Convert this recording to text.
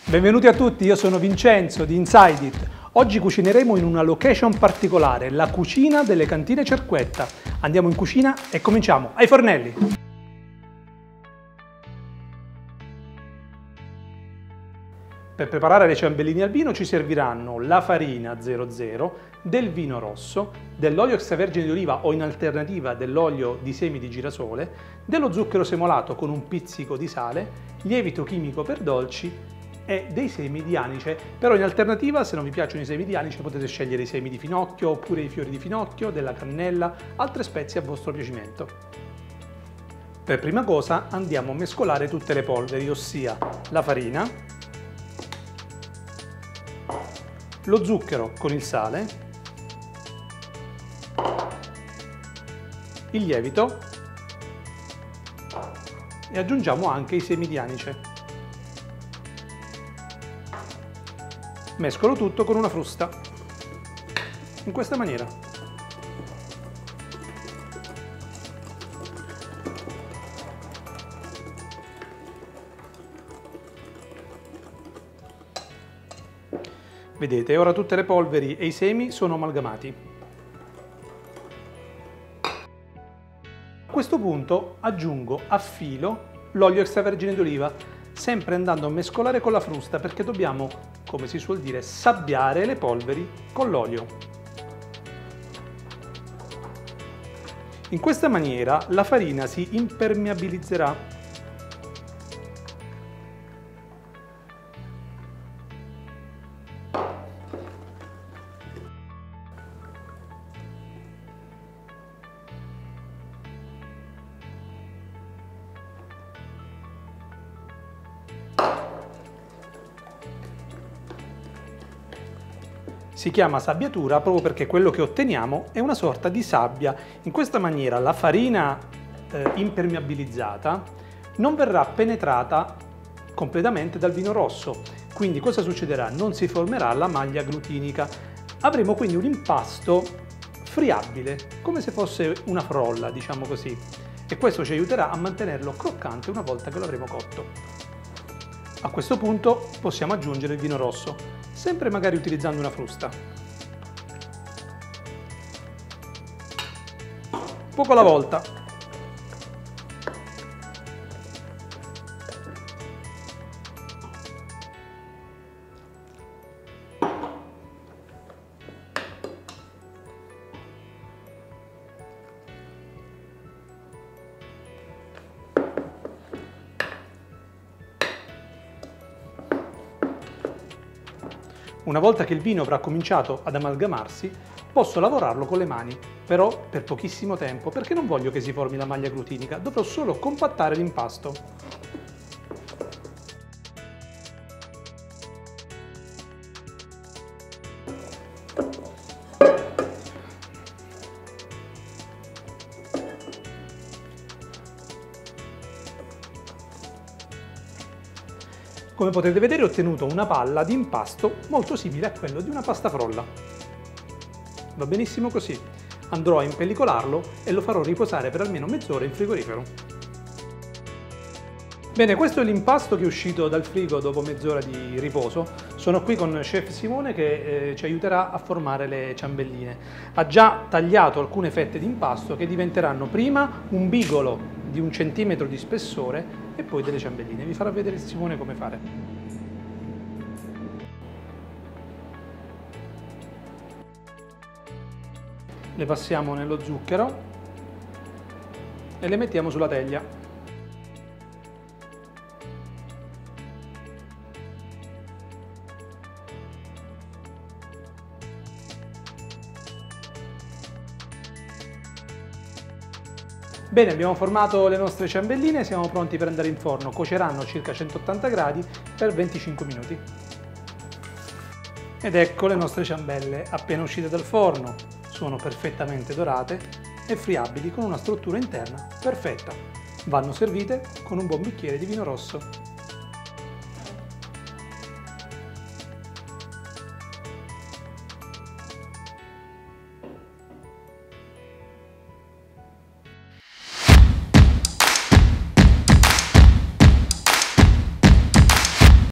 Benvenuti a tutti, io sono Vincenzo di Inside It. Oggi cucineremo in una location particolare, la cucina delle cantine Cerquetta. Andiamo in cucina e cominciamo. Ai fornelli! Per preparare le ciambelline al vino ci serviranno la farina 00, del vino rosso, dell'olio extravergine di oliva o in alternativa dell'olio di semi di girasole, dello zucchero semolato con un pizzico di sale, lievito chimico per dolci e dei semi di anice. Però in alternativa, se non vi piacciono i semi di anice, potete scegliere i semi di finocchio oppure i fiori di finocchio, della cannella, altre spezie a vostro piacimento. Per prima cosa andiamo a mescolare tutte le polveri, ossia la farina, lo zucchero con il sale, il lievito e aggiungiamo anche i semi di anice. Mescolo tutto con una frusta, in questa maniera. Vedete, ora tutte le polveri e i semi sono amalgamati. A questo punto aggiungo a filo l'olio extravergine di oliva, sempre andando a mescolare con la frusta perché dobbiamo, come si suol dire, sabbiare le polveri con l'olio. In questa maniera la farina si impermeabilizzerà. Si chiama sabbiatura proprio perché quello che otteniamo è una sorta di sabbia. In questa maniera la farina impermeabilizzata non verrà penetrata completamente dal vino rosso. Quindi cosa succederà? Non si formerà la maglia glutinica. Avremo quindi un impasto friabile, come se fosse una frolla, diciamo così. E questo ci aiuterà a mantenerlo croccante una volta che lo avremo cotto. A questo punto possiamo aggiungere il vino rosso, sempre magari utilizzando una frusta. Poco alla volta. Una volta che il vino avrà cominciato ad amalgamarsi, posso lavorarlo con le mani, però per pochissimo tempo, perché non voglio che si formi la maglia glutinica, dovrò solo compattare l'impasto. Come potete vedere ho ottenuto una palla di impasto molto simile a quello di una pasta frolla. Va benissimo così. Andrò a impellicolarlo e lo farò riposare per almeno mezz'ora in frigorifero. Bene, questo è l'impasto che è uscito dal frigo dopo mezz'ora di riposo. Sono qui con Chef Simone che ci aiuterà a formare le ciambelline. Ha già tagliato alcune fette di impasto che diventeranno prima un bigolo di 1 centimetro di spessore e poi delle ciambelline. Vi farà vedere Simone come fare. Le passiamo nello zucchero e le mettiamo sulla teglia. Bene, abbiamo formato le nostre ciambelline e siamo pronti per andare in forno. Cuoceranno a circa 180 gradi per 25 minuti. Ed ecco le nostre ciambelle appena uscite dal forno. Sono perfettamente dorate e friabili con una struttura interna perfetta. Vanno servite con un buon bicchiere di vino rosso.